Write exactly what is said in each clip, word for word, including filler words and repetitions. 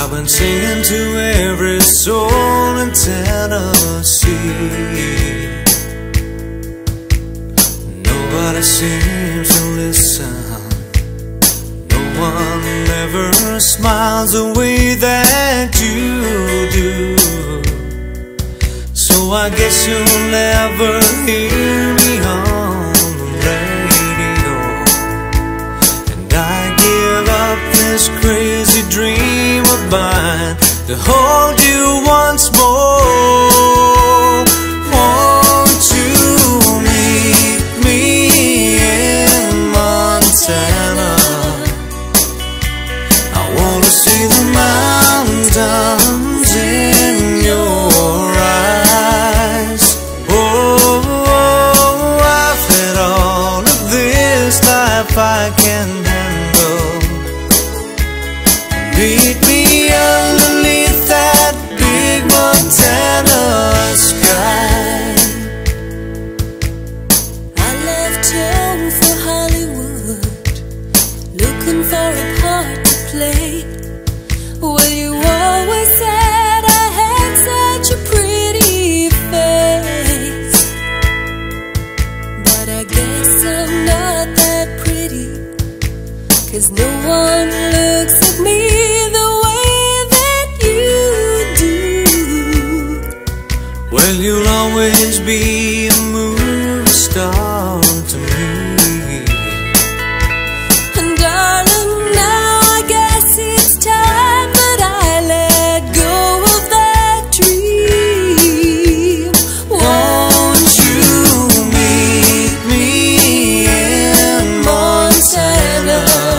I've been singing to every soul in Tennessee. Nobody seems to listen. No one ever smiles the way that you do. So I guess you'll never hear me on the radio. And I give up this crazy dream of mine to hold you once more. Won't you meet me in Montana? I wanna see the mountains in your eyes. Oh, I've had all of this life I can handle. Meet me underneath that big Montana sky. I left home for Hollywood, looking for a part to play. Well, you always said I had such a pretty face, but I guess I'm not that pretty, 'cause no one looks at me the way that you do. Well, you'll always be a movie star to me. And darling, now I guess it's time that I let go of that dream. Won't you meet me in Montana?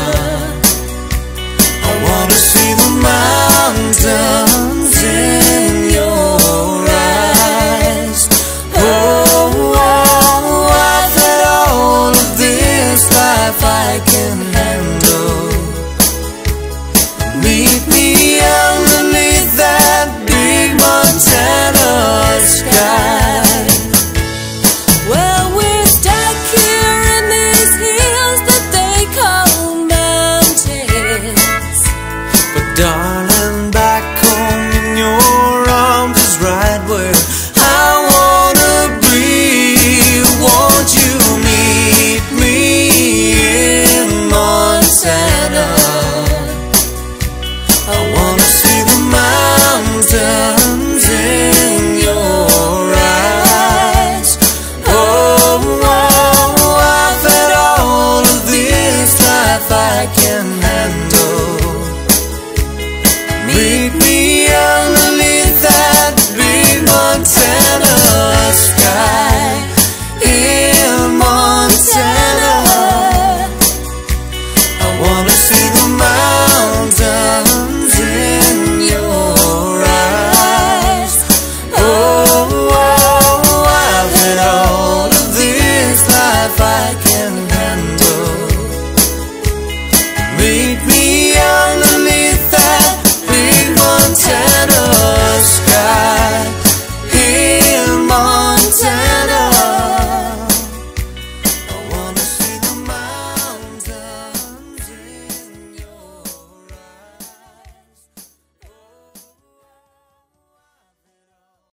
I wanna see the mountains in your eyes. Oh, I've had all of this life I can handle. Meet me underneath that big Montana